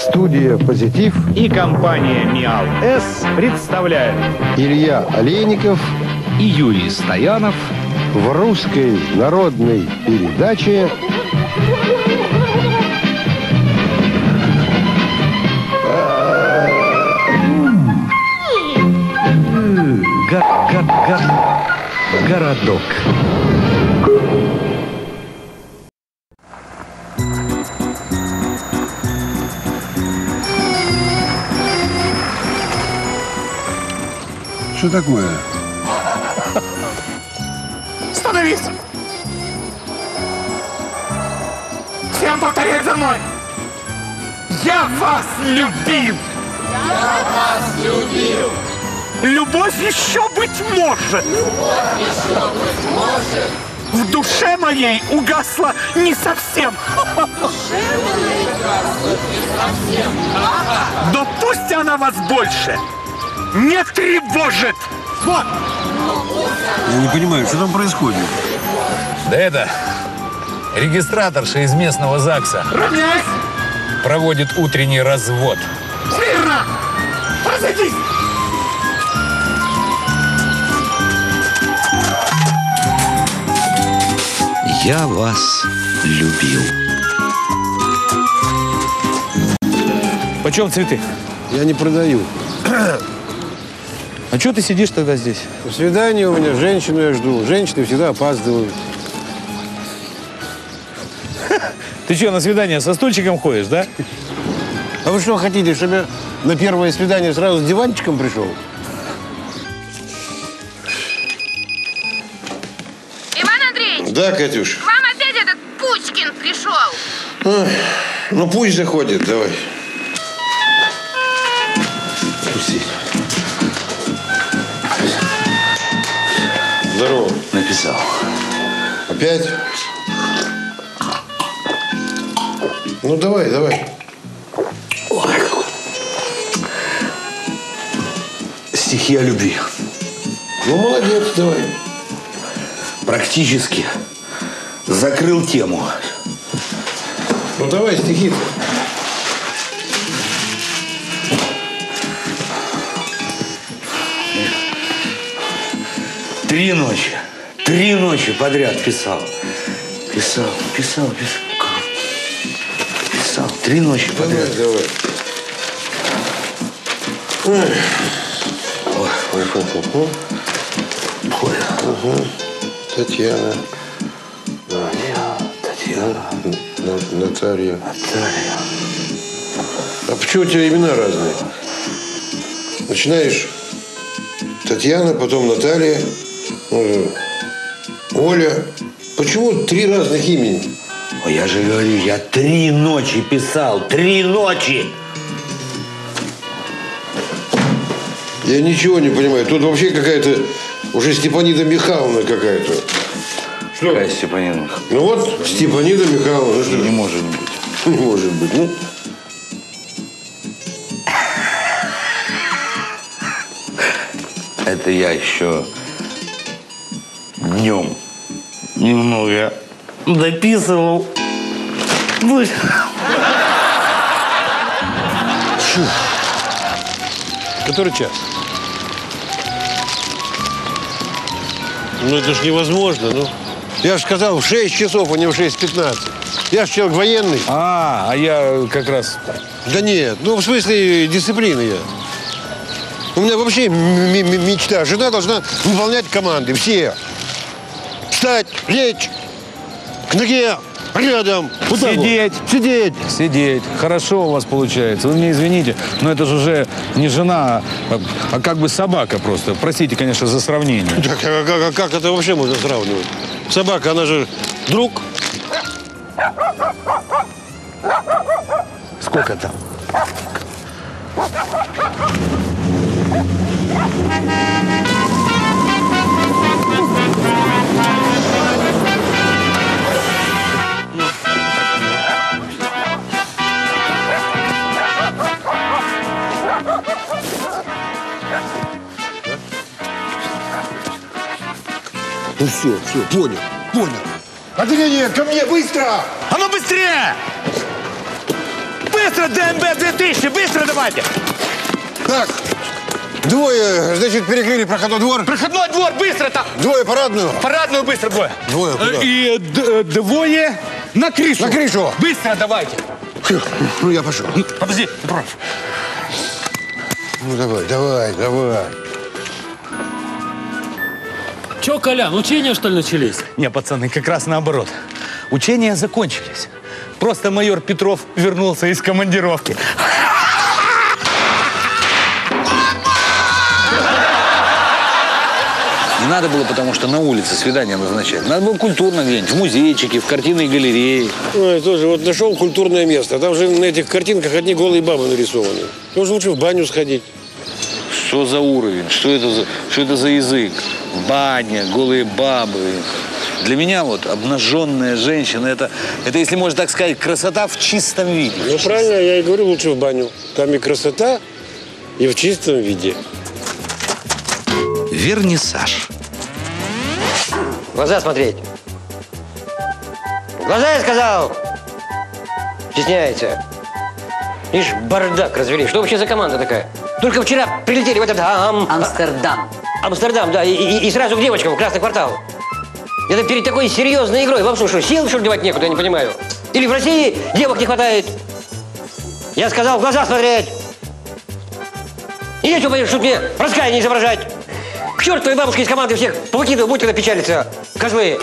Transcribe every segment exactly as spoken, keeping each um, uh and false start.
Студия «Позитив» и компания «Миал С» представляют Илья Олейников и Юрий Стоянов в русской народной передаче «Городок». Что такое? Становись! Всем повторять за мной! Я вас любил! Я вас любил! Любовь еще быть может! Любовь еще быть может! В душе моей угасла не совсем! В душе моей угасла не совсем! Но пусть она вас больше не тревожит! Вот! Я не понимаю, что там происходит? Да это, регистраторша из местного ЗАГСа Равняйсь! проводит утренний развод. Смирно! Разойдись! Я вас любил. Почем цветы? Я не продаю. А что ты сидишь тогда здесь? Свидание у меня, женщину я жду. Женщины всегда опаздывают. Ты что, на свидание со стульчиком ходишь, да? А вы что хотите, чтобы я на первое свидание сразу с диванчиком пришел? Иван Андреевич, Да, Катюш. к вам опять этот Пучкин пришел. Ой, ну пусть заходит, давай. Пусти. Здорово. Написал. Опять? Ну давай, давай. Стихи о любви. Ну молодец, давай. Практически закрыл тему. Ну давай стихи-то. Три ночи. Три ночи подряд писал. Писал, писал, писал. Писал. Три ночи Давай, подряд. давай. Ой. Ой, ой, ой, ой. Ой. Угу. Татьяна. Татьяна. На- Наталья. Наталья. А почему у тебя имена разные? Начинаешь Татьяна, потом Наталья, ну, Оля. Почему три разных имени? Ой, я же говорю, я три ночи писал. Три ночи! Я ничего не понимаю. Тут вообще какая-то уже Степанида Михайловна какая-то. Что? Какая Степанина? Ну вот, Степанида Михайловна. Ну, что? Не может быть. Не может быть. Ну, Это я еще днем немного дописывал. Ну, Который час? Ну это ж невозможно, ну. Я же сказал в шесть часов, а не в шесть пятнадцать. Я же человек военный. А, а я как раз... Да нет, ну в смысле дисциплины я. У меня вообще м- м- мечта. Жена должна выполнять команды. Все. Встать, лечь, к ноге, рядом. Вот так вот. Сидеть. Сидеть. Сидеть. Хорошо у вас получается. Вы меня извините, но это же уже не жена, а, а как бы собака просто. Простите, конечно, за сравнение. Так, а как, а как это вообще можно сравнивать? Собака, она же друг. сколько там? Ну все, все, понял, понял. Отделение, ко мне, быстро! А ну быстрее! быстро, ДМБ две тысячи, быстро давайте. Так, двое, значит, перекрыли проходной двор. Проходной двор, быстро там. Двое парадную. Парадную быстро, двое. Двое куда? И д- двое на крышу. На крышу. Быстро давайте. Фу, ну, я пошел. Подожди, ты прав. Ну, давай, давай, давай. Че, Колян, учения, что ли, начались? Не, пацаны, как раз наоборот. Учения закончились. Просто майор Петров вернулся из командировки. Не надо было, потому что на улице свидание назначать. Надо было культурно где-нибудь, в музейчике, в картинной галерее. Ой, тоже вот нашел культурное место. А там же на этих картинках одни голые бабы нарисованы. Может, лучше в баню сходить. Что за уровень? Что это за, что это за язык? Баня, голые бабы. Для меня вот обнаженная женщина, это, это, если можно так сказать, красота в чистом виде. Ну, правильно, я и говорю, лучше в баню. Там и красота, и в чистом виде. Вернисаж. В глаза смотреть. В глаза, я сказал! Стесняется. Видишь, бардак развели. Что вообще за команда такая? Только вчера прилетели в этот ам... Амстердам. Амстердам, да, и, и, и сразу к девочкам в Красный квартал. Это перед такой серьезной игрой. Вам что, что, сил, что ли, девать некуда, я не понимаю? Или в России девок не хватает? Я сказал, в глаза смотреть. И нечего, понимаешь, что мне раскаяние изображать. К черту твоей бабушки из команды всех повыкидывай, будь когда печалиться, козлы.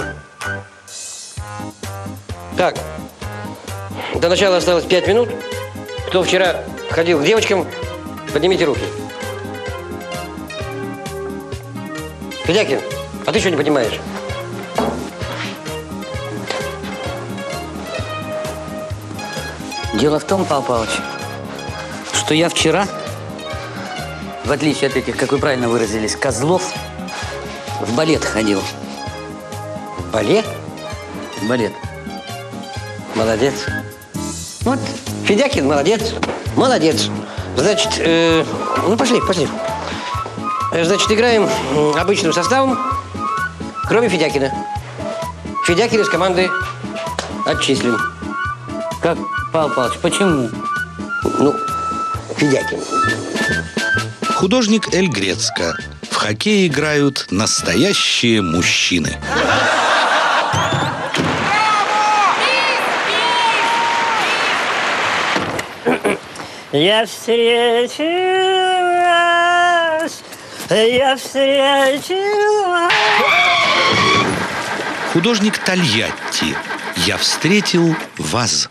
Так, до начала осталось пять минут. Кто вчера ходил к девочкам, поднимите руки. Федякин, а ты что не понимаешь? Дело в том, Павел Павлович, что я вчера, в отличие от этих, как вы правильно выразились, козлов, в балет ходил. В балет? В балет. Молодец. Вот, Федякин молодец. Молодец. Значит, э, ну пошли, пошли. Значит, играем обычным составом, кроме Федякина. Федякин из команды отчислен. Как, Павел Павлович, почему? Ну, Федякин. Художник Эль Грецко. В хоккей играют настоящие мужчины. Я встречу вас, я встречу вас. Художник Тольятти. Я встретил вас.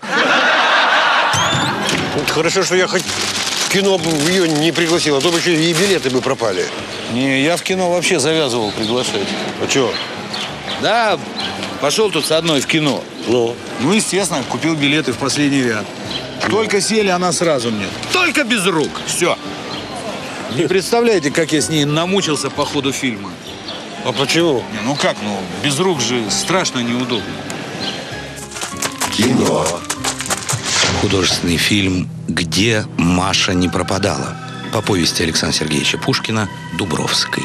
Вот хорошо, что я хоть в кино ее не пригласил, а то бы еще и билеты бы пропали. Не, я в кино вообще завязывал приглашать. А что? Да, пошел тут с одной в кино. Ну? Ну, естественно, купил билеты в последний ряд. Только сели, она сразу мне. Только без рук. Все. Не представляете, как я с ней намучился по ходу фильма. А почему? Не, ну как, ну, без рук же страшно неудобно. Кино. Художественный фильм «Где Маша не пропадала» по повести Александра Сергеевича Пушкина «Дубровской».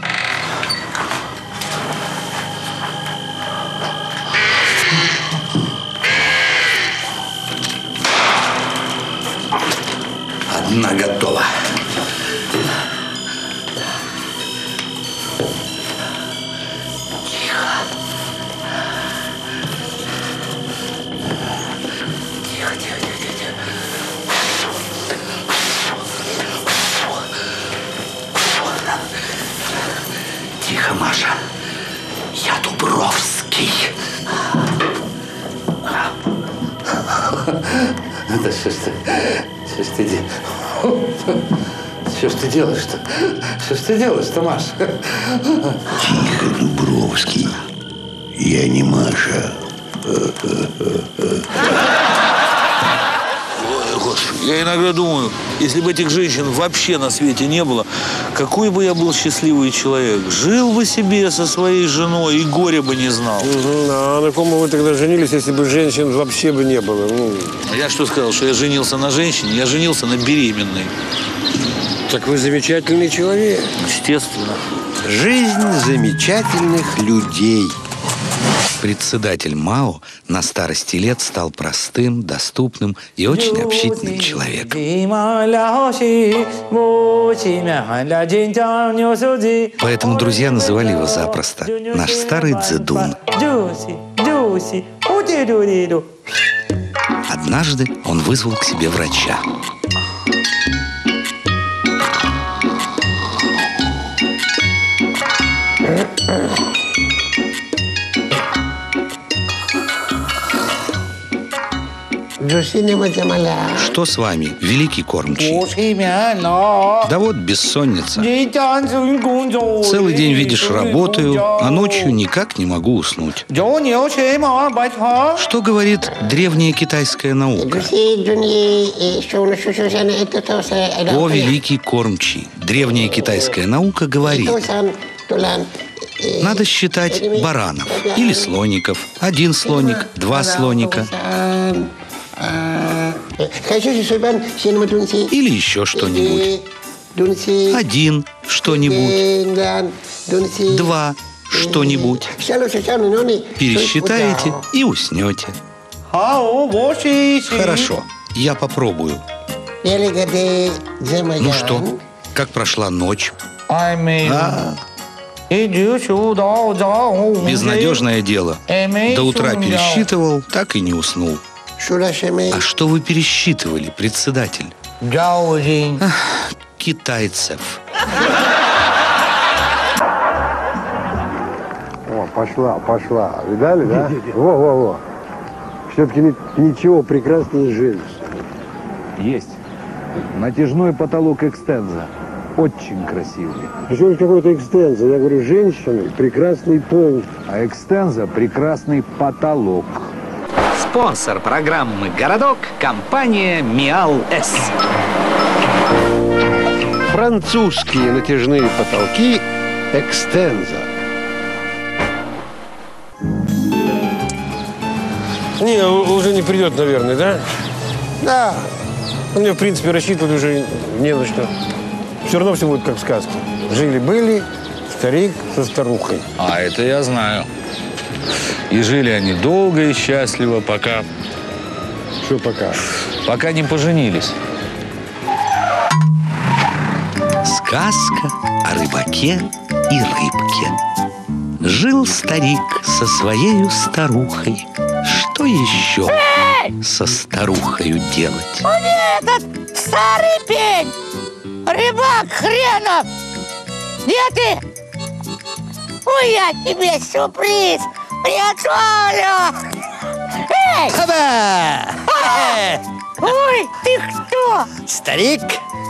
Одна готова. Тихо, Маша. Я Дубровский. Да что ж ты, что ж ты делаешь? Что ж ты делаешь-то? Что ж ты делаешь-то, Маша? Тихо, Дубровский. Я не Маша. Я иногда думаю, если бы этих женщин вообще на свете не было, какой бы я был счастливый человек. Жил бы себе со своей женой и горя бы не знал. Угу, а на ком бы вы тогда женились, если бы женщин вообще бы не было? Ну... А я что сказал, что я женился на женщине? Я женился на беременной. Так вы замечательный человек. Естественно. Жизнь замечательных людей. Председатель МАО на старости лет стал простым, доступным и очень общительным человеком. Поэтому друзья называли его запросто «наш старый дзэдун». Однажды он вызвал к себе врача. Что с вами, великий кормчий? Да вот бессонница. Целый день, видишь, работаю, а ночью никак не могу уснуть. Что говорит древняя китайская наука? О, великий кормчий, древняя китайская наука говорит: надо считать баранов или слоников. Один слоник, два слоника. Или еще что-нибудь. Один что-нибудь. Два что-нибудь. Пересчитаете и уснете. Хорошо, я попробую. Ну что, как прошла ночь? А, безнадежное дело. До утра пересчитывал, так и не уснул. А что вы пересчитывали, председатель? Ах, китайцев. О, пошла, пошла. Видали, да? Во-во-во. Все-таки ничего прекраснее жизнь. Есть. Натяжной потолок экстенза. Очень красивый. Почему какой-то экстенза? Я говорю, женщины, прекрасный пол. А экстенза – прекрасный потолок. Спонсор программы «Городок» – компания «Миал-С». Французские натяжные потолки экстенза. Не, уже не придет, наверное, да? Да. Мне, в принципе, рассчитывать уже не на что. Все равно все будет как в сказке. Жили-были старик со старухой. А это я знаю. И жили они долго и счастливо, пока... Что пока? Пока не поженились. Сказка о рыбаке и рыбке. Жил старик со своею старухой. Что еще со старухою делать? Он этот старый пень! Рыбак хренов! Где ты? Ой, я тебе сюрприз приготовлю! Эй! Хаба! Ой, ты кто? Старик?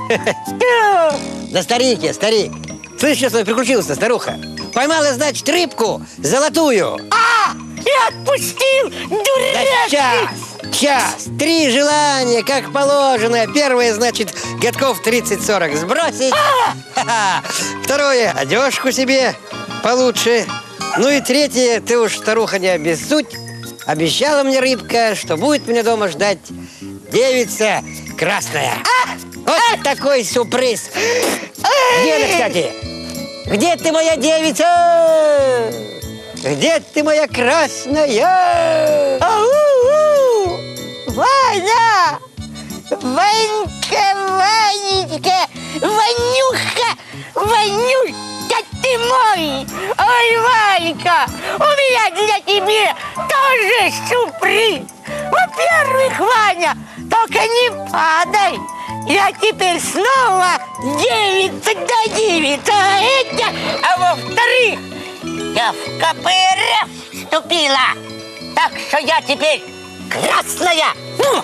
Да старик я, старик. Слышь, что с тобой приключился, старуха? Поймала, значит, рыбку золотую. А! И отпустил, дурак! Да сейчас, сейчас. Три желания, как положено. Первое, значит, годков тридцать-сорок сбросить. А! Второе, одежку себе получше. Ну и третье, ты уж, старуха, не обессудь. Обещала мне рыбка, что будет меня дома ждать девица красная. А! Вот а! такой сюрприз. Где она, кстати? Где ты, моя девица? Где ты, моя красная? Ау-у! Ваня! Ванька, Ванечка! Ванюха! Ванюшка, ты мой! Ой, Ванька! У меня для тебя тоже сюрприз! Во-первых, Ваня, только не падай! Я теперь снова девица да девица! А это, а во-вторых, я в ка пэ эр эф вступила! Так что я теперь красная! Ну!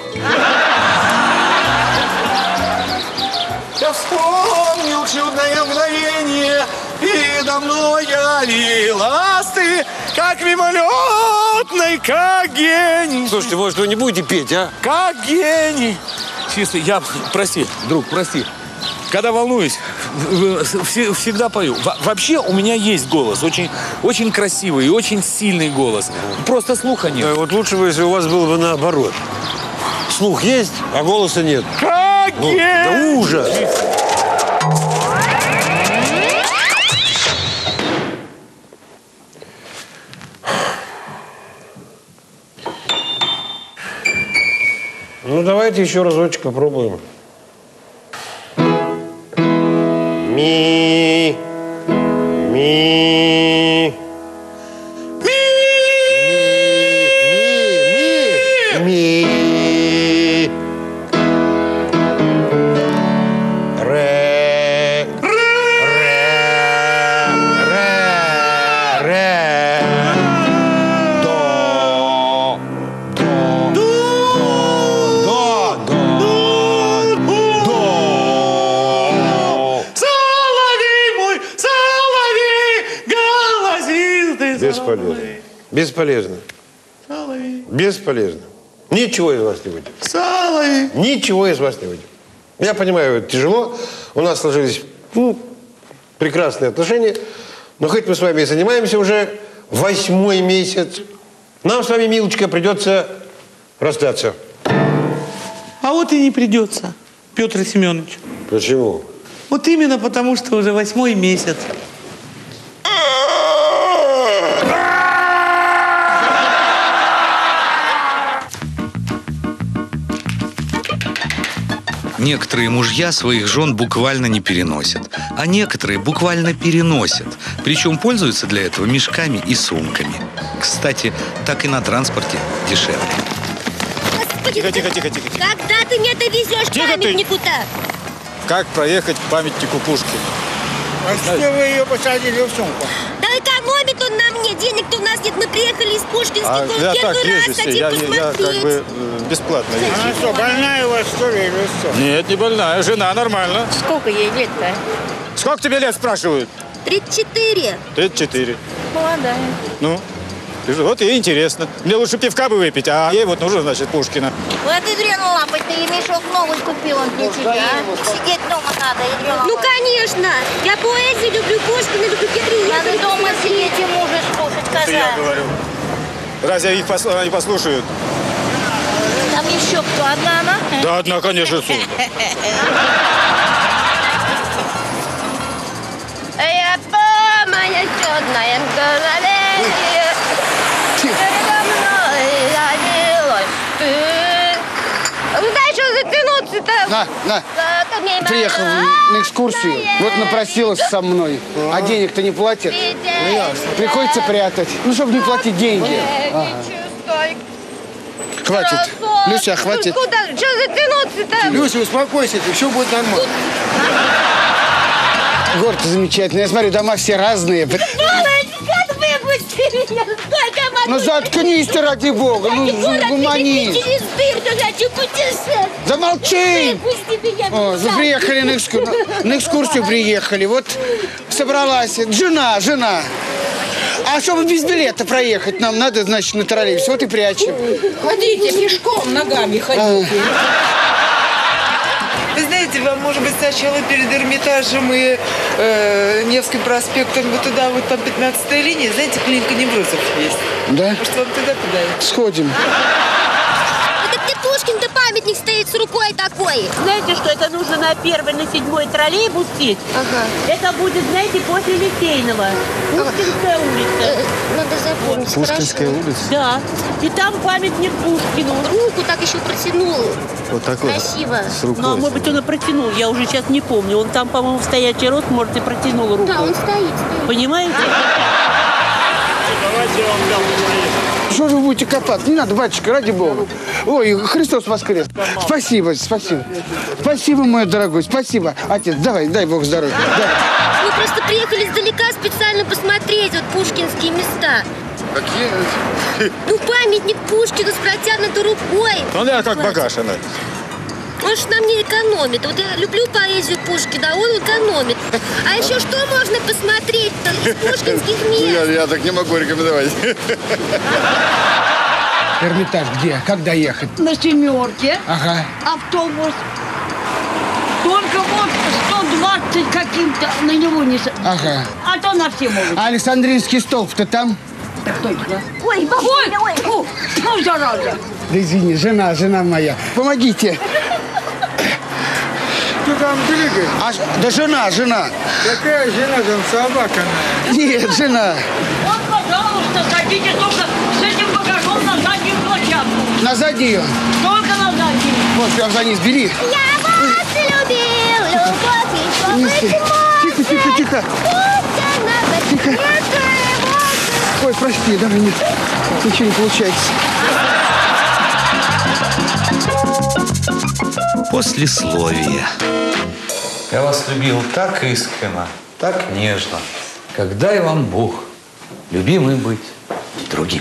Я вспомнил чудное мгновение, передо мной явилась ты, как мимолетный, как гений. Слушайте, может, вы не будете петь, а? Как гений. Чисто, я, прости, друг, прости. Когда волнуюсь, всегда пою. Вообще у меня есть голос, очень, очень красивый и очень сильный голос. Просто слуха нет. Да, вот лучше бы, если у вас было бы наоборот. Слух есть, а голоса нет. Как ну, да ужас! Ну, давайте еще разочек попробуем. Ми, ми, ми, ми, ми, ре, ре, ре, ре, до, до, до, до, до. Соловей мой, соловей, голосистый Бесполезно. Бесполезно. соловей. Бесполезно. Ничего из вас не выйдет. Соловей. Ничего из вас не выйдет. Я понимаю, это тяжело. У нас сложились ну, прекрасные отношения. Но хоть мы с вами и занимаемся уже восьмой месяц, нам с вами, милочка, придется расстаться. А вот и не придется, Петр Семенович. Почему? Вот именно потому, что уже восьмой месяц. Некоторые мужья своих жен буквально не переносят, а некоторые буквально переносят. Причем пользуются для этого мешками и сумками. Кстати, так и на транспорте дешевле. Тихо, тихо, тихо, тихо. Когда ты мне довезешь памятнику-то? Как проехать к памятнику Пушкину? А что вы ее посадили в сумку? Да экономит он на мне. Денег-то у нас нет. Мы приехали из Пушкинских. А Он я так первый раз езжу, хотим я, посмотреть. я как бы э, бесплатно езжу. Она что, больная у вас, что ли, или что? Нет, не больная, жена нормально. Сколько ей лет-то? Сколько тебе лет, спрашивают? тридцать четыре. тридцать четыре. Молодая. Ну, вот ей интересно. Мне лучше пивка бы выпить, а ей вот нужно, значит, Пушкина. Вот и дряну лапать, ты и мешок новый купил он для тебя. Сидеть дома надо, и Ну, конечно. Я поэзию люблю, Пушкина люблю, Петри. Надо дома сидеть и мужа слушать, Это я коза. говорю. Разве их пос... они послушают? Там еще кто? Одна она? Да, одна, конечно, сын. Я по моя черная голове. Передо мной родилась ты. Ну дай что затянуться-то. На, на. Приехал на экскурсию, вот напросилась со мной, а денег-то не платит. Приходится прятать, ну, чтобы не платить деньги. Ага. Хватит. Люся, хватит. Куда? Что затянуться-то? Люся, успокойся, все будет нормально. Город замечательный. Я смотрю, дома все разные. Выпусти меня! Только могу... Ну заткнись ты, ради бога! Ну, гуманись! Через дыр, но хочу путешествовать! Замолчи! Выпусти меня! О, вы приехали на экскурсию, на экскурсию приехали. Вот собралась. Жена, жена. А чтобы без билета проехать, нам надо, значит, на троллейбусе. Вот и прячем. Ходите, пешком, ногами ходите. Вы знаете, вам, может быть, сначала перед Эрмитажем и э, Невским проспектом, вот туда, вот там пятнадцатая линия, знаете, клиника неврозов есть. Да? Может, вам туда-туда? Сходим. Это где Пушкин-то памятник стоит с рукой такой. Знаете что, это нужно на первый, на седьмой троллейбус сесть. Ага. Это будет, знаете, после Литейного. Пушкинская улица. Надо запомнить, Пушкинская хорошо. улица? Да. И там памятник Пушкину. Руку так еще протянул. Вот такой. Красиво. С рукой. Ну, а может быть, он и протянул. Я уже сейчас не помню. Он там, по-моему, в стоячий рост, может, и протянул руку. Да, он стоит, стоит. Понимаете? Давайте я вам дам. Что же вы будете копаться? Не надо, батюшка, ради бога. Ой, Христос воскрес. Спасибо, спасибо. Спасибо, мой дорогой, спасибо. Отец, давай, дай Бог здоровья. Давай. Мы просто приехали издалека специально посмотреть вот пушкинские места. Какие? Ну, памятник Пушкину с протянутой рукой. Ну, я как багаж, она. Он ж на мне экономит. Вот я люблю поэзию Пушкина, а он экономит. А еще что можно посмотреть-то из пушкинских мест? Я, я так не могу рекомендовать. Эрмитаж где? Когда ехать? На семерке. Ага. Автобус. Только вот сто двадцать каким-то на него не... с- Ага. А то на все могут. А Александринский столб-то там? Так точно. Ой, бабуля, ой, фу, ну, зараза. Да извини, жена, жена моя. Помогите. Кто там двигает? А, да жена, жена. Какая жена там, собака? Нет, жена. Вот, пожалуйста, садитесь только с этим багажом на заднюю площадку. На заднюю. Только на заднюю. Вот, прям за низ бери. Я вас любил, любовь Низ ты. Тихо, тихо, тихо. Тихо. Ой, прости, давай, нет. Ничего не получается. Послесловие. Я вас любил так искренно, так нежно. Когда и вам Бог, любимый быть другим.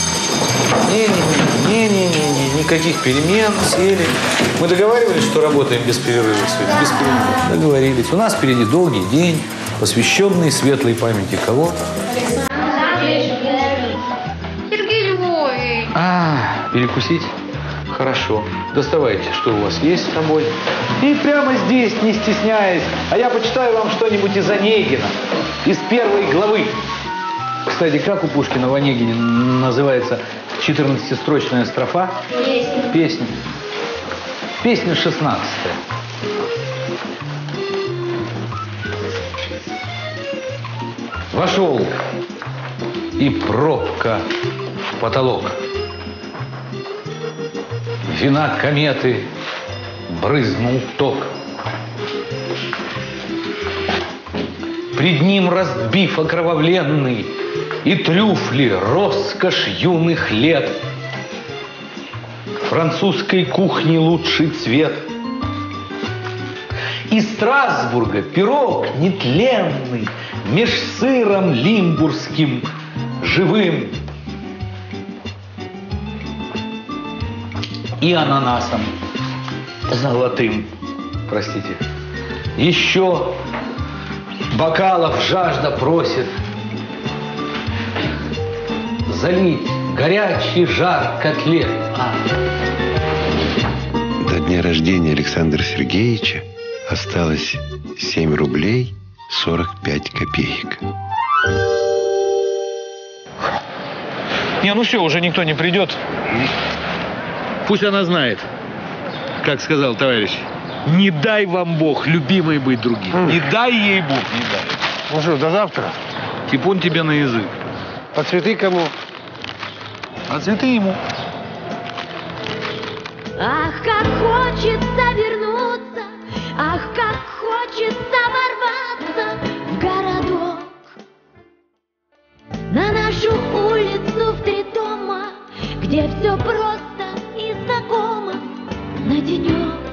Не-не-не, никаких перемен, сели. Мы договаривались, что работаем без перерыва сегодня, без перерыва. Договорились. У нас впереди долгий день, посвященный светлой памяти кого? Сергей Львович. А, перекусить? Хорошо. Доставайте, что у вас есть с собой. И прямо здесь, не стесняясь. А я почитаю вам что-нибудь из Онегина, из первой главы. Кстати, как у Пушкина в Онегине называется четырнадцатистрочная строфа? Песня. Песня. Песня шестнадцатая. Вошел, и пробка в потолок. Вина кометы брызнул ток. Пред ним разбив окровавленный и трюфли роскошь юных лет. Французской кухни лучший цвет. Из Страсбурга пирог нетленный меж сыром лимбургским живым и ананасом золотым. Простите. Еще бокалов жажда просит залить горячий жар котлет. А. До дня рождения Александра Сергеевича осталось семь рублей сорок пять копеек. Не, ну все, уже никто не придет. Пусть она знает, как сказал товарищ. Не дай вам Бог, любимой, быть другим. Mm. Не дай ей Бог, не дай. Ну что, до завтра. Типун тебе на язык. А цветы кому? А цветы ему. Ах, как хочется вернуться, ах, как хочется ворваться в городок. На нашу улицу в три дома, где все просто и знакомо на денек.